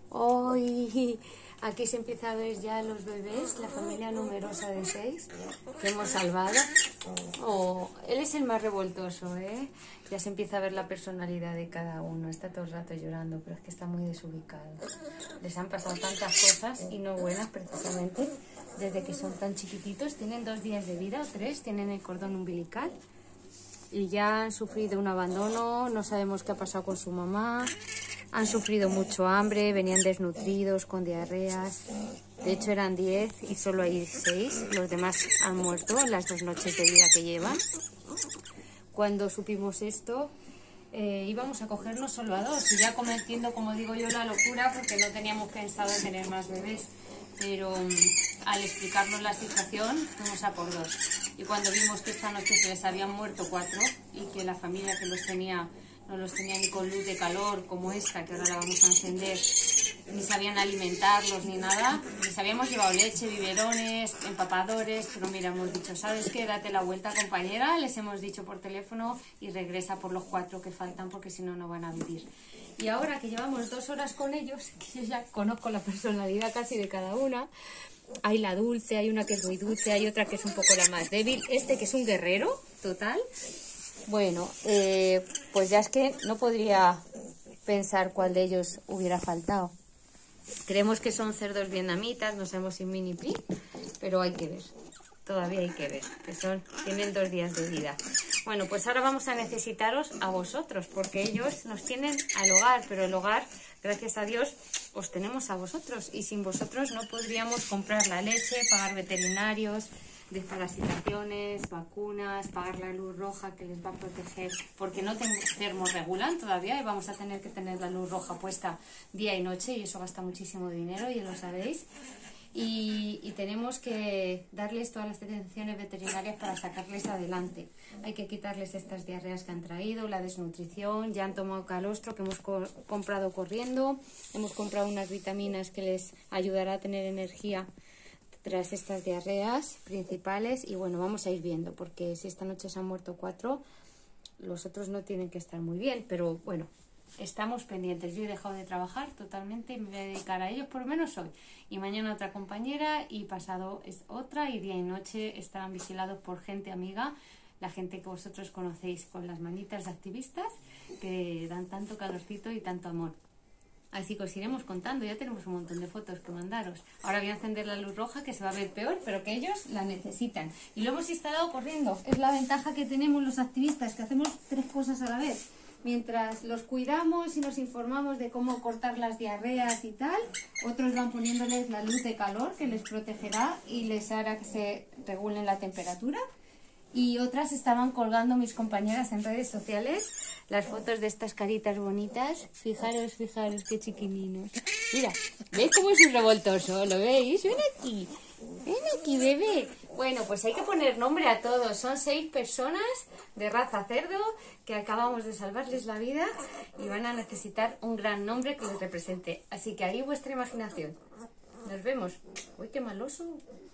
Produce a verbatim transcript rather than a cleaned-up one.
Hoy aquí se empieza a ver ya los bebés, la familia numerosa de seis que hemos salvado. Oh, él es el más revoltoso, ¿eh? Ya se empieza a ver la personalidad de cada uno. Está todo el rato llorando, pero es que está muy desubicado. Les han pasado tantas cosas y no buenas precisamente desde que son tan chiquititos. Tienen dos días de vida o tres, tienen el cordón umbilical. Y ya han sufrido un abandono, no sabemos qué ha pasado con su mamá, han sufrido mucho hambre, venían desnutridos, con diarreas. De hecho eran diez y solo hay seis, los demás han muerto en las dos noches de vida que llevan. Cuando supimos esto, eh, íbamos a cogernos solo a dos, y ya cometiendo, como digo yo, la locura, porque no teníamos pensado tener más bebés. Pero um, al explicarnos la situación, fuimos a por dos. Y cuando vimos que esta noche se les habían muerto cuatro y que la familia que los tenía no los tenía ni con luz de calor como esta, que ahora la vamos a encender, ni sabían alimentarlos ni nada, les habíamos llevado leche, biberones, empapadores, pero mira, hemos dicho, ¿sabes qué? Date la vuelta, compañera, les hemos dicho por teléfono, y regresa por los cuatro que faltan, porque si no, no van a vivir. Y ahora que llevamos dos horas con ellos, que yo ya conozco la personalidad casi de cada una, hay la dulce, hay una que es muy dulce, hay otra que es un poco la más débil, este que es un guerrero total. Bueno, eh, pues ya es que no podría pensar cuál de ellos hubiera faltado. Creemos que son cerdos vietnamitas, no sabemos si mini pi, pero hay que ver. Todavía hay que ver, que son, tienen dos días de vida. Bueno, pues ahora vamos a necesitaros a vosotros, porque ellos nos tienen al hogar, pero el hogar, gracias a Dios, os tenemos a vosotros. Y sin vosotros no podríamos comprar la leche, pagar veterinarios, desparasitaciones, vacunas, pagar la luz roja que les va a proteger, porque no termorregulan todavía y vamos a tener que tener la luz roja puesta día y noche, y eso gasta muchísimo dinero, ya lo sabéis. Y, y tenemos que darles todas las atenciones veterinarias para sacarles adelante. Hay que quitarles estas diarreas que han traído, la desnutrición, ya han tomado calostro que hemos co comprado corriendo, hemos comprado unas vitaminas que les ayudará a tener energía tras estas diarreas principales. Y bueno, vamos a ir viendo, porque si esta noche se han muerto cuatro, los otros no tienen que estar muy bien, pero bueno, estamos pendientes. Yo he dejado de trabajar totalmente y me voy a dedicar a ellos, por lo menos hoy. Y mañana otra compañera, y pasado es otra, y día y noche estarán vigilados por gente amiga, la gente que vosotros conocéis, con las manitas de activistas que dan tanto calorcito y tanto amor. Así que os iremos contando, ya tenemos un montón de fotos que mandaros. Ahora voy a encender la luz roja, que se va a ver peor, pero que ellos la necesitan. Y lo hemos instalado corriendo. Es la ventaja que tenemos los activistas, que hacemos tres cosas a la vez. Mientras los cuidamos y nos informamos de cómo cortar las diarreas y tal, otros van poniéndoles la luz de calor, que les protegerá y les hará que se regulen la temperatura. Y otras estaban colgando mis compañeras en redes sociales las fotos de estas caritas bonitas. Fijaros, fijaros qué chiquininos. Mira, ¿veis cómo es un revoltoso? ¿Lo veis? Ven aquí, ven aquí, bebé. Bueno, pues hay que poner nombre a todos. Son seis personas de raza cerdo que acabamos de salvarles la vida y van a necesitar un gran nombre que les represente. Así que ahí vuestra imaginación. Nos vemos. Uy, qué maloso.